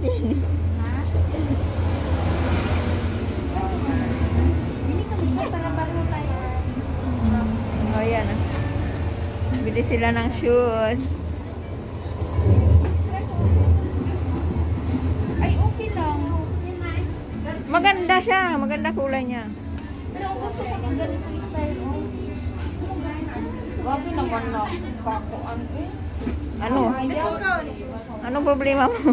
20. Ha? Bili kami ba para pareho tayo? O, yan. Bili sila ng shoes. Ay, okay lang. Maganda siya. Maganda kulay niya. Pero ang gusto ko ng ganito yung style, oh. Grabe naman na kakuan eh. Ano? Anong problema mo?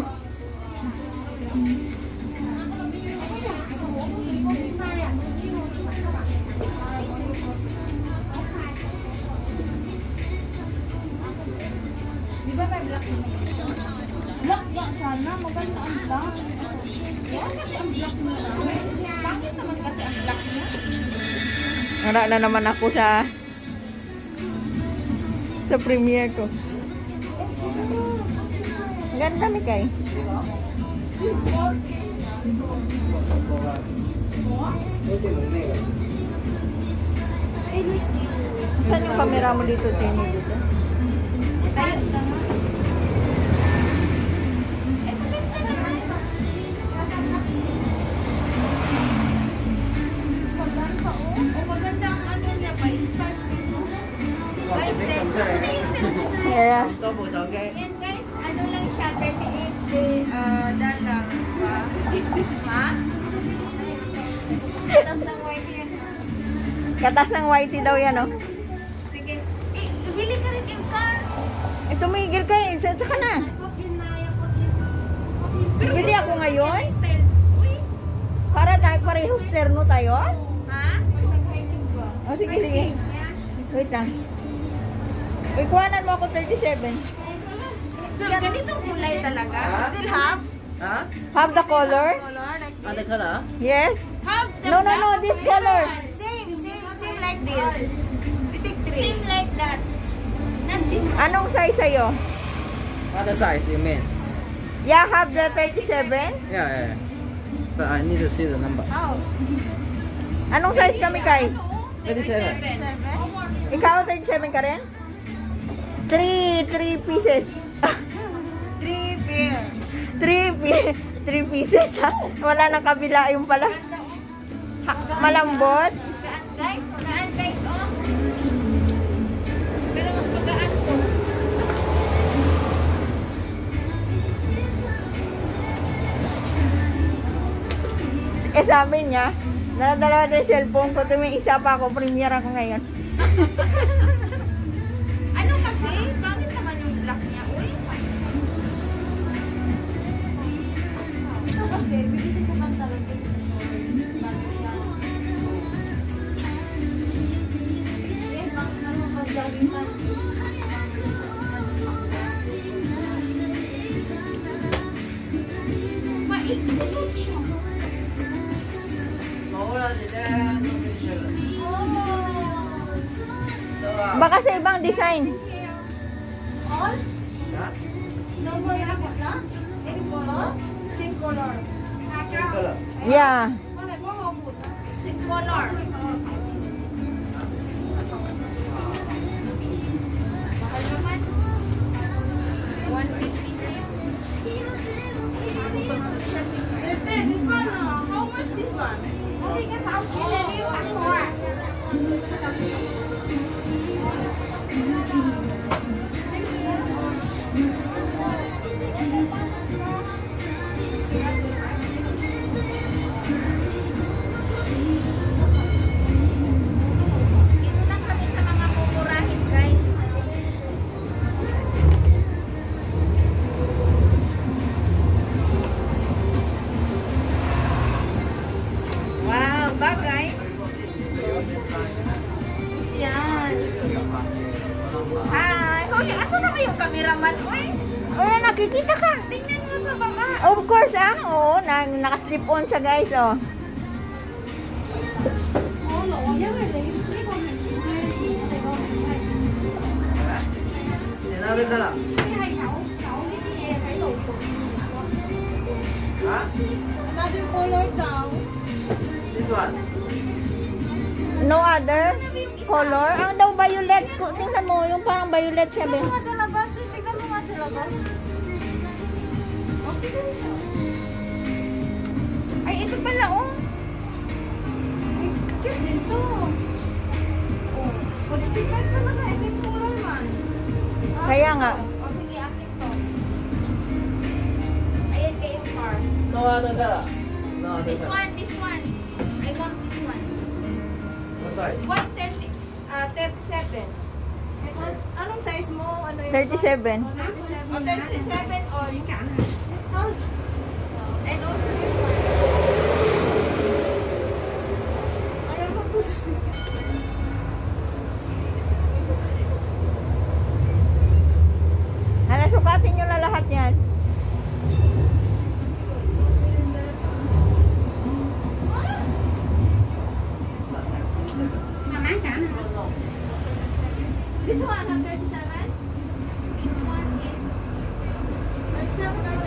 Di ba may black na? Black nga sana. Maganda ang black. Yan kasi ang black niya. Bakit naman kasi ang black niya? Wala na naman ako sa premiere ko. Ganda, Mikay. Saan yung camera mo dito, Tini? Dito? Tayo lang. Maganda ang ano niya pa. Guys, Yeah. yan guys, ano lang siya, 38 dollar. Diba? Ha? Tapos ng white yan. Katas ng whitey daw yan, oh. Sige. Bili ka rin yung car. Tumigil ka eh. Saka na. Bili ako ngayon. Uy, Para tayo parehong terno tayo. ha? Mag-hiking ba? Oh, sige, sige. Wait lang. Uy, kuhanan mo ako 37. So, ganitong kulay talaga? Still have? Huh? Have the color? Color like Ah, the this? color? Yes. Have the No, no, black no, this color. Same like this. We take three. Same like that. Not this one. Anong size sa'yo? What size you mean? Yeah, have the 37. Yeah. But I need to see the number. Oh. Anong size kami, Kai? 37. Ikaw, 37 ka rin? 3 pieces. 3 pair. 3 pieces, ha? Wala nang kabila yung pala. Malambot. Guys, magaan guys, oh. Pero mas magaan to. Eh, sabi niya, dala-dala na yung cellphone ko. May isa pa ako, premiere ako ngayon. Ano kasi? Bakit naman yung black niya? Uy. Ito kasi, bigay siya sa pantalon. Bigay siya sa short. Bago siya. Eh, bang naman mag-jogging pants. Maikot siya. Baka sa ibang design. All? No more like that? Any color? Same color. Yeah. Same color. Mahal naman. 150. This one, how much this one? Okay, cái 6 triệu là đi tặng quà. Ito lang kami sa mga mumurahin, guys. Wow, bagay. Yan. Hi. Hoy, asa na yung cameraman? Uy, Oh, nakikita ka. tingnan mo sa baba. Of course, ah. Oo, naka-slip on siya, guys, oh. Oh, no. Yan nga, lagi. Another color? Huh? Another color daw. This one? No other color. Ang daw violet. Tingnan mo, yung parang violet siya, Tingnan Ben. mo nga sa labas. Tingnan mo nga sa labas. Ay, ito pala, oh. Ay, cute din to. Oh, pwede tignan ka na sa SM Color man. Kaya nga. O, sige, akin to. Ayan kay Impar. No other color. No other This color. one, this one. I want this one. What size? 37. Anong size mo? Ano yung 37. O, 37 or and also this one. Ayaw ko to sa... Ano, sukatin nyo na lahat yan. This one, 37? This one is 37 or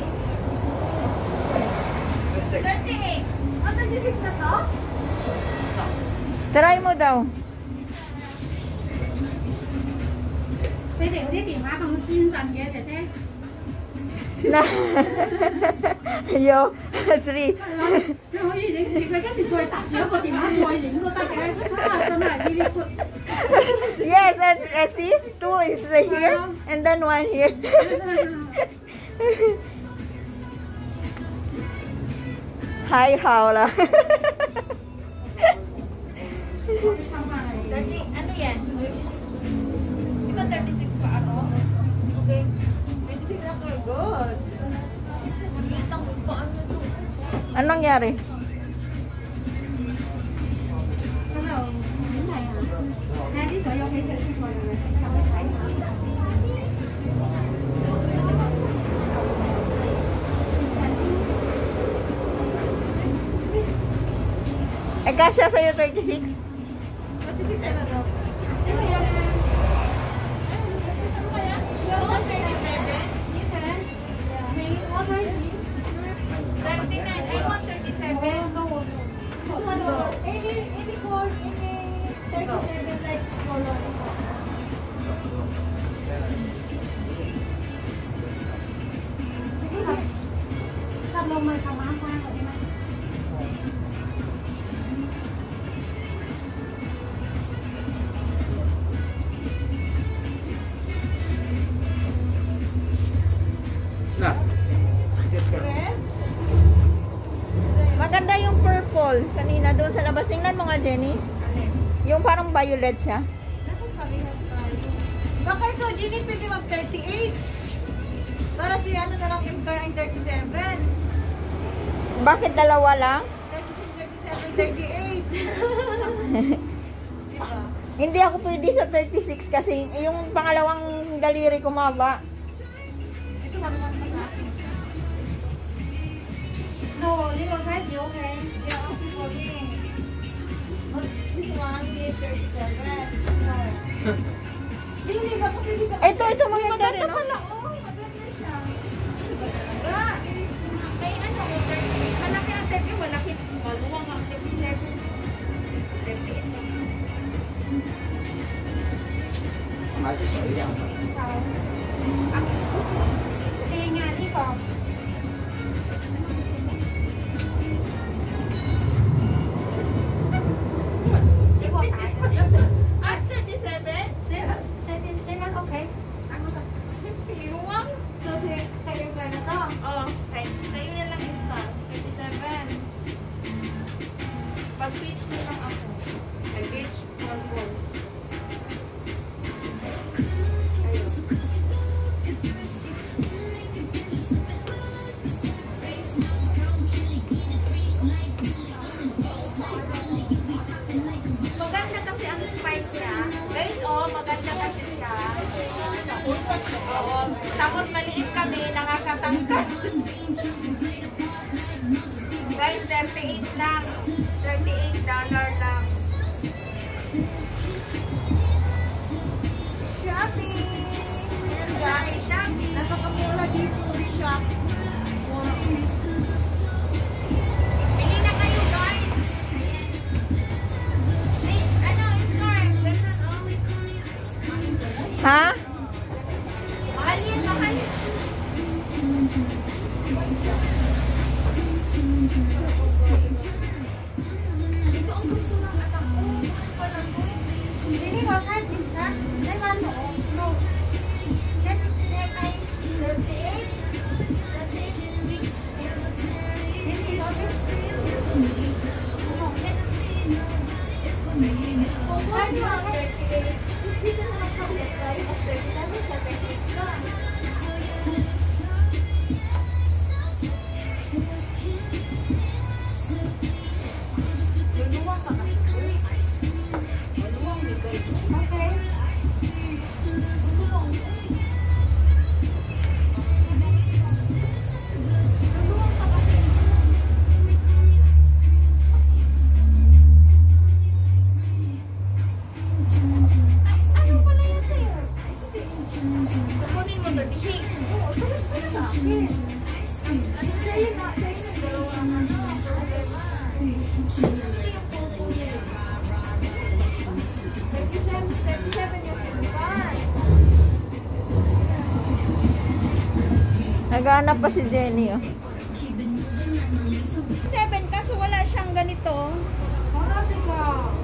36? 26. 38. Oh, 36 na to? Try mo daw. 你哋嗰啲電話咁先進嘅姐姐， Na. Yo, 3. 你可以影住佢，跟住再搭住一個電話再影都得嘅。啊，真係呢啲闊。 Yes, and see? 2 is here, and then 1 here. Hi, Howla. 30, ano yan? Di ba 36 pa ano? Okay. 36 ako, good. Litang pa ano to? Anong nangyari? Hello，點嚟啊？睇下啲隊有幾隻出過嚟，手睇下。 Eh, kasya sa'yo 36? 36 ano to? Ano yan? Ano kaya? Yung 37? 39. I want 37. Any color, any 37 like color. Sa loob may kamata ko din. No. This color. Red? Maganda yung purple. Kanina doon sa labas. Tingnan mo nga, Jenny. Alin? Yung parang violet siya. Naku, parehas tayo. Baka ikaw, Ginny, pwede mag-38. Para si ano na lang yung parang 37. Bakit dalawa lang? 36, 37, 38. Diba? Hindi ako pwede sa 36 kasi yung pangalawang daliri ko maba. Ito, manuman pa sa akin. No，呢個 size OK。 Yeah, okay for me. But this one need 37. Hindi ba ito pwede ka? Ito maganda rin, no? Oo, maganda siya. Ba, may ano, 38. Malaki ang 30, malaki. Maluwang ang 37. 38 lang. 買啲水飲。 Kaya nga dito. Ah, 37? Seven okay. Ano ba? Iwang. So, kayo ba na to? Oo. Sa'yo na lang ito. 37. Pag-pitch na lang ako. May pitch, one ball. Ayun. Maganda kasi ang spice niya. Guys, oh, maganda kasi siya. Oo. Tapos maliit kami, nakakatangkad. Guys, 38 lang. $38 lang. Shopping! Ayan guys, shopping. Napakamura dito sa shop. Bili na kayo guys. Ano, scarf. Ganun, oh. Ha? Mahal yan, mahal. Ito ang gusto ng anak ko. Parang ko. Hindi ko sa ha? Ay, ano? No. Set ay 38. 38 weeks. This is August. Kung ano ang 38, dito na mag-apply of 37 sa 38 ka. Maluwang ka kasi. Maluwang bigay. Okay. Maluwang ka kasi. Ano pala yan sa'yo? Kukunin mo 36. Oo, tuloy ko na sa akin. Sa'yo na, dalawa na na. Ito yung photo niya. 37 years old ka. Naghanap pa si Jenny, oh. 7 kaso wala siyang ganito. Para sila.